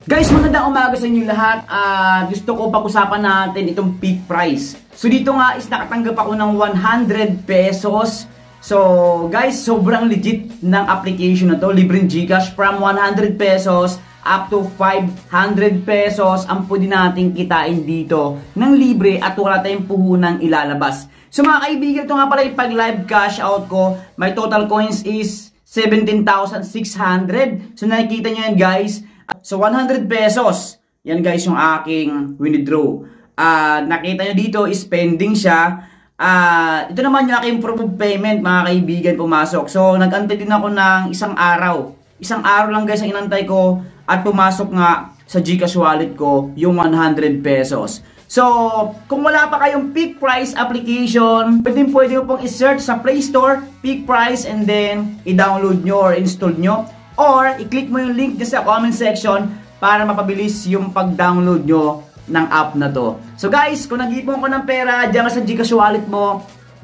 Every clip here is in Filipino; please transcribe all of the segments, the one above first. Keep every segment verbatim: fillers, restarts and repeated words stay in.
Guys, magandang umaga sa inyo lahat at uh, gusto ko pag-usapan natin itong peak price. So dito nga is nakatanggap ako ng one hundred pesos. So guys, sobrang legit ng application na to. Libreng GCash from one hundred pesos up to five hundred pesos ang pwede natin kitain dito ng libre at wala tayong puhunang ilalabas. So mga kaibigan, ito nga pala yung pag live cash out ko. My total coins is seventeen thousand six hundred. So nakikita nyo yan guys. So one hundred pesos. Yan guys yung aking withdraw. Uh, nakita nyo dito is pending siya. Uh, ito naman yung aking proof of payment mga kaibigan pumasok. So nag-antay din ako ng isang araw. Isang araw lang guys ang inantay ko at pumasok nga sa GCash wallet ko yung one hundred pesos. So kung wala pa kayong peak price application, pwede pwede mo pong i-search sa Play Store peak price and then i-download nyo or install nyo. Or, i-click mo yung link dyan sa comment section para mapabilis yung pag-download nyo ng app na to. So guys, kung nag-ipon ko ng pera dyan sa GCash wallet mo,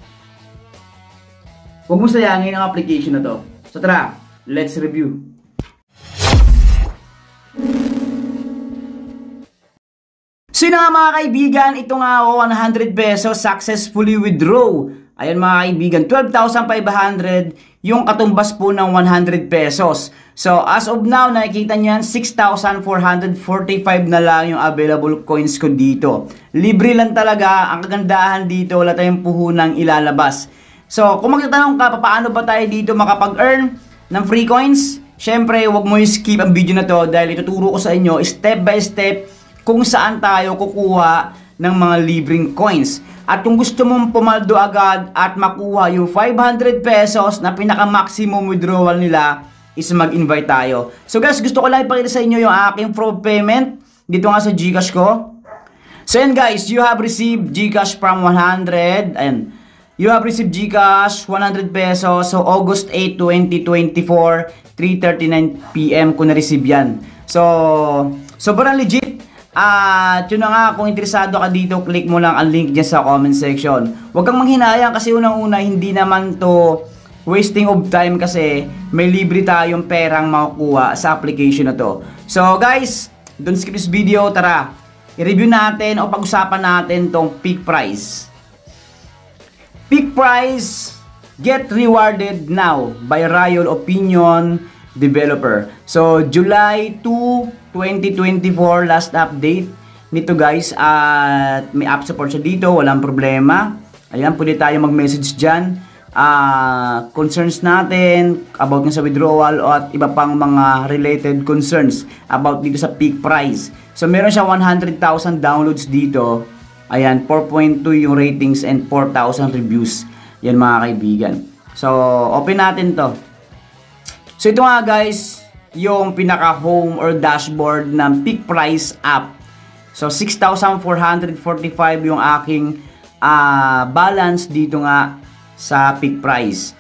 huwag mo sayangin ang application na to. So tara, let's review. So yun nga mga kaibigan, ito nga one hundred pesos successfully withdraw. Ayan mga kaibigan, twelve thousand five hundred yung katumbas po ng one hundred pesos. So as of now, nakikita niyan six thousand four hundred forty-five na lang yung available coins ko dito. Libre lang talaga, ang kagandahan dito, wala tayong puhunang ilalabas. So kung magtatanong ka, paano ba tayo dito makapag-earn ng free coins? Syempre, huwag mo i-skip ang video na to dahil ituturo ko sa inyo step by step kung saan tayo kukuha ng mga libreng coins. At kung gusto mong pumaldo agad at makuha yung five hundred pesos na pinaka-maximum withdrawal nila, is mag-invite tayo. So guys, gusto ko lang ipakita sa inyo yung aking proof payment dito nga sa GCash ko. So yan guys, you have received GCash from one hundred and you have received GCash one hundred pesos. So August eighth, twenty twenty-four, three thirty-nine p m ko na-receive yan. So, sobrang legit. At yun na nga, kung interesado ka dito, click mo lang ang link dyan sa comment section. Huwag kang manghinayang kasi unang-una, hindi naman to wasting of time kasi may libre tayong perang makukuha sa application na to. So guys, don't skip this video. Tara, i-review natin o pag-usapan natin tong peak price. Peak price, get rewarded now by Riot Opinion Developer. So July two, twenty twenty-four last update nito guys, at may app support siya dito, walang problema. Ayan, pwede tayo mag-message dyan, uh, concerns natin about nga sa withdrawal at iba pang mga related concerns about dito sa peak price. So meron siya one hundred thousand downloads dito. Ayan, four point two yung ratings and four thousand reviews. Yan mga kaibigan. So open natin to. So ito nga guys, yung pinaka-home or dashboard ng peak price app. So six thousand four hundred forty-five yung aking uh, balance dito nga sa peak price.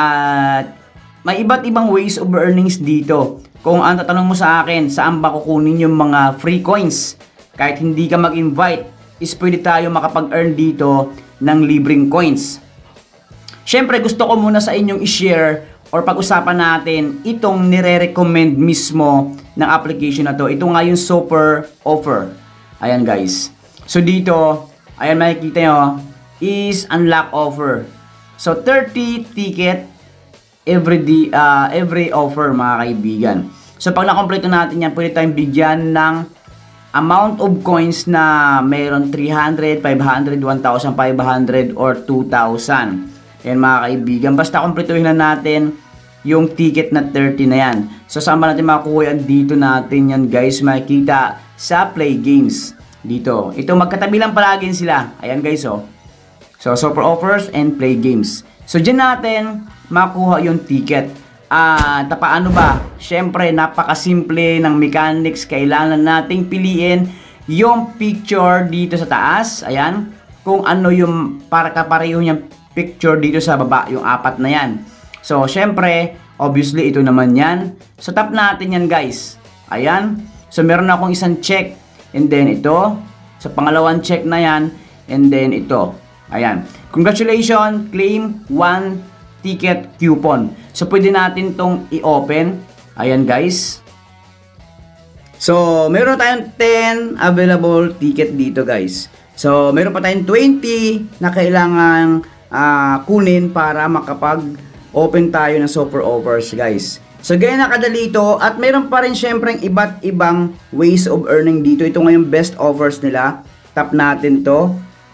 At may iba't ibang ways of earnings dito. Kung ang tatanong mo sa akin, saan ba kukunin yung mga free coins? Kahit hindi ka mag-invite, is pwede tayo makapag-earn dito ng libreng coins. Syempre gusto ko muna sa inyong i-share or pag-usapan natin itong nire-recommend mismo ng application na to. Ito nga yung super offer. Ayan guys. So dito, ayan makikita nyo, is unlock offer. So thirty ticket every day, uh, every offer mga kaibigan. So pag nakompleto natin yan, pwede tayong bigyan ng amount of coins na mayroon three hundred, five hundred, one thousand five hundred, or two thousand. Yan mga kaibigan, basta kumpletuhin na natin yung ticket na thirty na yan. So saan ba natin makukuha yan? Dito natin yan guys, makikita sa play games. Dito, ito magkatabi lang palagi sila. Ayan guys oh. So super offers and play games. So dyan natin makuha yung ticket. At uh, paano ba? Syempre napakasimple ng mechanics. Kailangan nating piliin yung picture dito sa taas. Ayan, kung ano yung para kapareho niyang picture dito sa baba, yung apat na yan. So syempre obviously ito naman yan. So tap natin yan guys. Ayan, so meron akong isang check, and then ito sa pangalawang check na yan, and then ito. Ayan, congratulations, claim one ticket coupon. So pwede natin tong i-open. Ayan guys. So, meron tayong ten available ticket dito guys. So, meron pa tayong twenty na kailangan uh, kunin para makapag-open tayo ng super offers guys. So, gaya na kadali ito at meron pa rin syempre iba't ibang ways of earning dito. Ito nga yung best offers nila. Tap natin to.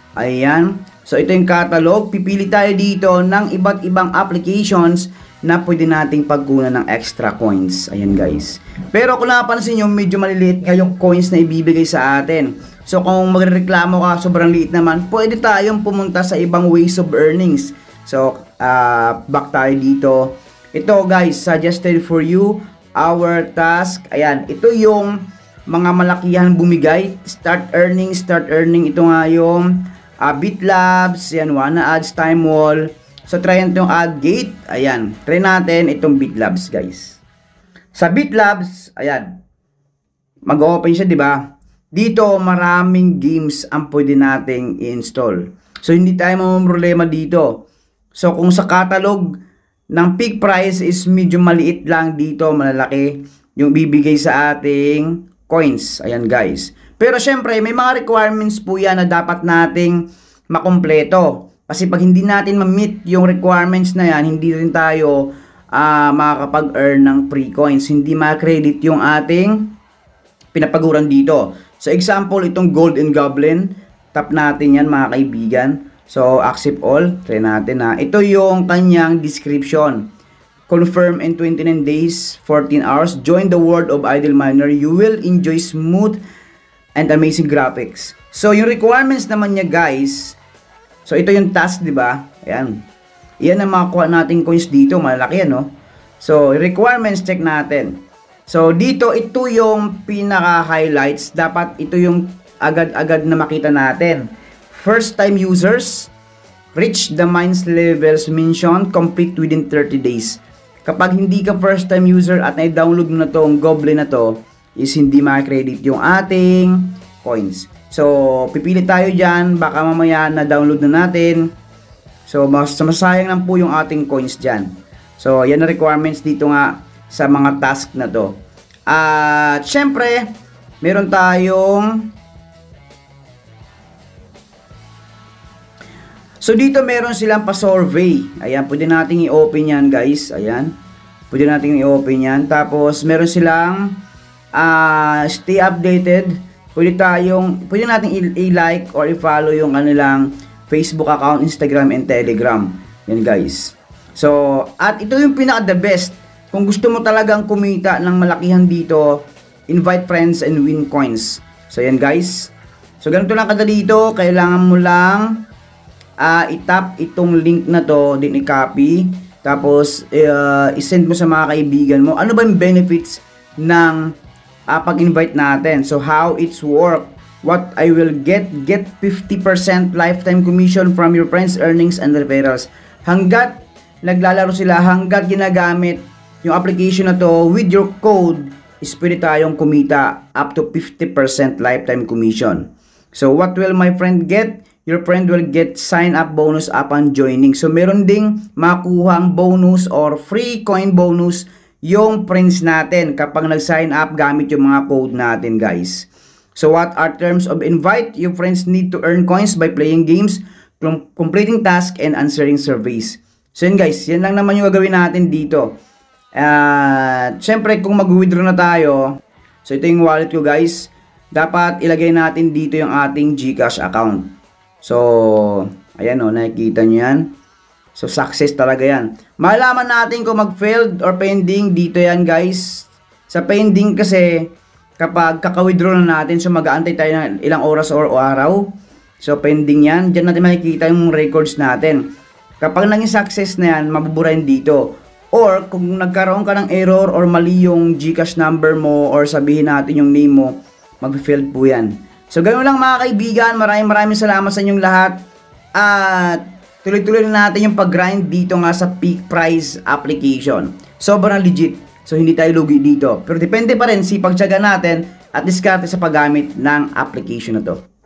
Ayan. So, ito yung catalog. Pipili tayo dito ng iba't ibang applications na pwede nating pagkunan ng extra coins. Ayan guys. Pero kung napansin nyo, medyo maliliit nga yung coins na ibibigay sa atin. So kung magreklamo ka, sobrang liit naman, pwede tayong pumunta sa ibang ways of earnings. So uh, back tayo dito. Ito guys, suggested for you, our task. Ayan, ito yung mga malakihan bumigay. Start earning, start earning. Ito nga yung uh, BitLabs, yan, Wanna Ads, Time Wall. So, try natin yung add gate. Ayan. Try natin itong BitLabs, guys. Sa BitLabs, ayan. Mag-open siya, di ba? Dito, maraming games ang pwede nating i-install. So, hindi tayo mamumroblema dito. So, kung sa catalog ng peak price is medyo maliit lang dito, malalaki yung bibigay sa ating coins. Ayan, guys. Pero, syempre, may mga requirements po yan na dapat nating makumpleto. Kasi pag hindi natin ma-meet yung requirements na yan, hindi rin tayo uh, makakapag-earn ng free coins. Hindi ma-credit yung ating pinapaguran dito. So example, itong Gold and Goblin. Tap natin yan mga kaibigan. So accept all. Try natin ha. Ito yung kanyang description. Confirm in twenty-nine days, fourteen hours. Join the world of Idle Miner. You will enjoy smooth and amazing graphics. So yung requirements naman niya guys, so ito yung task, di ba? Ayan. Iyan ang makakuha nating coins dito, malaki yan, no? So requirements check natin. So dito ito yung pinaka highlights, dapat ito yung agad-agad na makita natin. First time users, reach the mines levels mentioned, complete within thirty days. Kapag hindi ka first time user at na-download mo na tong Goblin na to, is hindi ma-credit yung ating coins. So, pipili tayo dyan, baka mamaya na-download na natin. So, mas masayang lang po yung ating coins dyan. So, yan na requirements dito nga sa mga task na to. At, uh, syempre, meron tayong... So, dito meron silang pa-survey. Ayan, pwede natin i-open yan, guys. Ayan, pwede natin i-open yan. Tapos, meron silang uh, stay updated. Pwede tayong, pwede natin i-like or i-follow yung kanilang Facebook account, Instagram, and Telegram. Yan guys. So, at ito yung pinaka the best. Kung gusto mo talagang kumita ng malakihan dito, invite friends and win coins. So, yan guys. So, ganito lang kadali dito. Kailangan mo lang uh, i-tap itong link na to, din i-copy. Tapos, uh, i-send mo sa mga kaibigan mo. Ano ba yung benefits ng Uh, pag-invite natin? So how it's work, what I will get, get fifty percent lifetime commission from your friends, earnings, and referrals. Hanggat naglalaro sila, hanggat ginagamit yung application na to with your code, is pwede tayong kumita up to fifty percent lifetime commission. So what will my friend get? Your friend will get sign up bonus upon joining. So meron ding makuhang bonus or free coin bonus yung friends natin kapag nag-sign up gamit yung mga code natin guys. So what are terms of invite? Your friends need to earn coins by playing games, completing tasks, and answering surveys. So yun guys, yan lang naman yung gagawin natin dito. Uh, Siyempre kung mag-withdraw na tayo, so ito yung wallet ko guys, dapat ilagay natin dito yung ating GCash account. So ayan o, nakikita nyo yan. So, success talaga yan. Malaman natin kung mag-failed or pending. Dito yan, guys. Sa pending kasi, kapag kaka-withdraw na natin, so mag-aantay tayo ng ilang oras or araw. So, pending yan. Diyan natin makikita yung records natin. Kapag naging success na yan, mabubura yan dito. Or, kung nagkaroon ka ng error or mali yung GCash number mo or sabihin natin yung name mo, mag-failed po yan. So, ganoon lang mga kaibigan. Maraming maraming salamat sa inyong lahat. At, tuloy-tuloy na natin yung pag-grind dito nga sa peak price application. Sobrang legit. So, hindi tayo lugi dito. Pero depende pa rin si pagtiyaga natin at diskarte sa paggamit ng application na to.